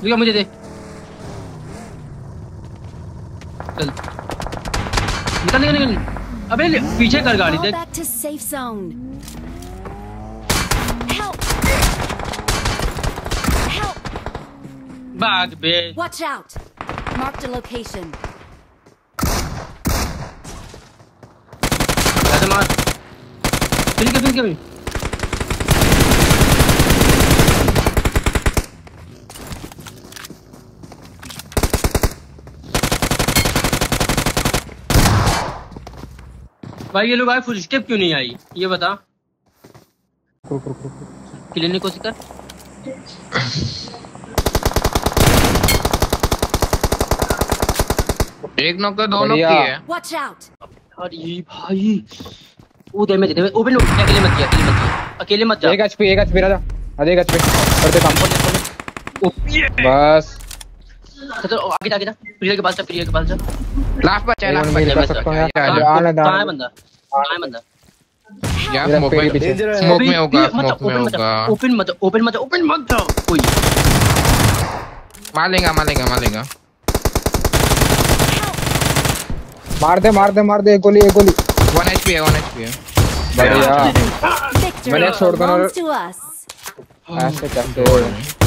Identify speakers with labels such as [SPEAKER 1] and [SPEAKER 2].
[SPEAKER 1] रुक मुझे दे चल निकल निकल निकल अबे पीछे कर गाड़ी देख भाग बे
[SPEAKER 2] Watch out. Marked a location.
[SPEAKER 1] ऐसे मार फिर के भी भाई ये लोग आए फुल स्टेप क्यों नहीं आई ये बता क्लियर कोशिश कर
[SPEAKER 3] एक नॉक का दो नॉक की है
[SPEAKER 2] Watch out.
[SPEAKER 1] अरे भाई वो डैमेज दे ओपन अकेले मत जा
[SPEAKER 4] एक एचपी राजा आधे एचपी करते काम बस
[SPEAKER 1] चलो आगे जा प्रिया के पास जा
[SPEAKER 3] लास्ट बचा है लास्ट बचा
[SPEAKER 1] कहां है बंदा
[SPEAKER 3] यार स्मोक में होगा
[SPEAKER 1] ओपन मत कोई
[SPEAKER 3] मार लेगा
[SPEAKER 4] मार दे एक गोली
[SPEAKER 3] 1 HP है
[SPEAKER 4] बढ़िया मैंने छोड़ दो
[SPEAKER 2] To us.
[SPEAKER 4] ऐसे करते